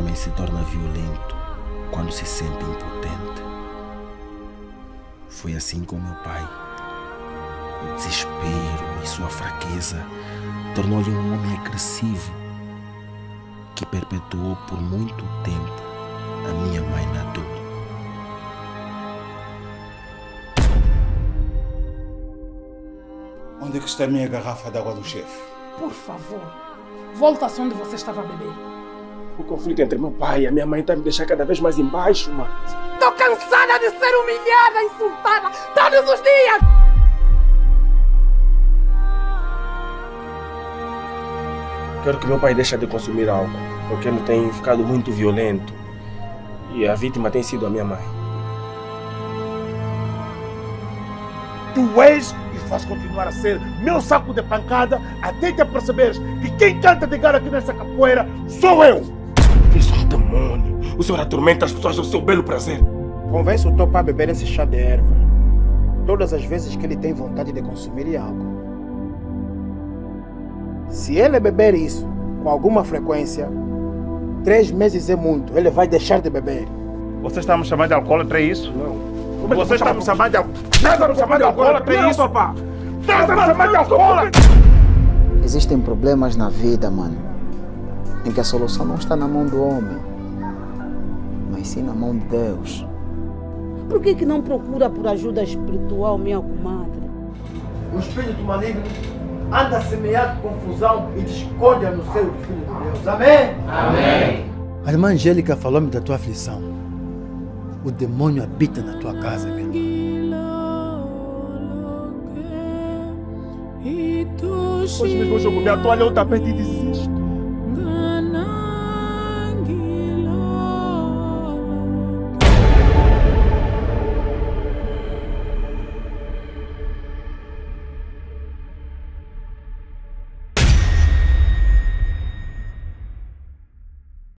homem se torna violento quando se sente impotente. Foi assim com meu pai. O desespero e sua fraqueza tornou-lhe um homem agressivo que perpetuou por muito tempo a minha mãe na dor. Onde é que está a minha garrafa de água do chefe? Por favor, volta-se onde você estava a beber. O conflito entre meu pai e a minha mãe está me deixando cada vez mais embaixo, mano. Estou cansada de ser humilhada, insultada todos os dias! Quero que meu pai deixe de consumir álcool, porque ele tem ficado muito violento e a vítima tem sido a minha mãe. Tu és e vais continuar a ser meu saco de pancada até te perceberes que quem canta de galo aqui nessa capoeira sou eu! Isso é um demônio. O senhor atormenta as pessoas ao seu belo prazer. Convence o teu pai a beber esse chá de erva todas as vezes que ele tem vontade de consumir álcool. Se ele beber isso com alguma frequência, 3 meses é muito, ele vai deixar de beber. Você está me chamando de alcoólatra, é isso? Não. Você está me chamando de alcoólatra? Está me chamando de alcoólatra, é isso? Papá! Está me chamando de alcoólatra! Existem problemas na vida, mano, em que a solução não está na mão do homem, mas sim na mão de Deus. Por que não procura por ajuda espiritual, minha comadre? O espírito maligno anda a semear confusão e discórdia no seio do Filho de Deus. Amém? Amém. A irmã Angélica falou-me da tua aflição. O demônio habita na tua casa, minha irmã. Hoje mesmo eu jogo minha toalha, eu tapete e desisto.